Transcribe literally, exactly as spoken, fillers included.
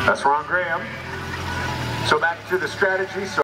That's Ron Graham. So back to the strategy. So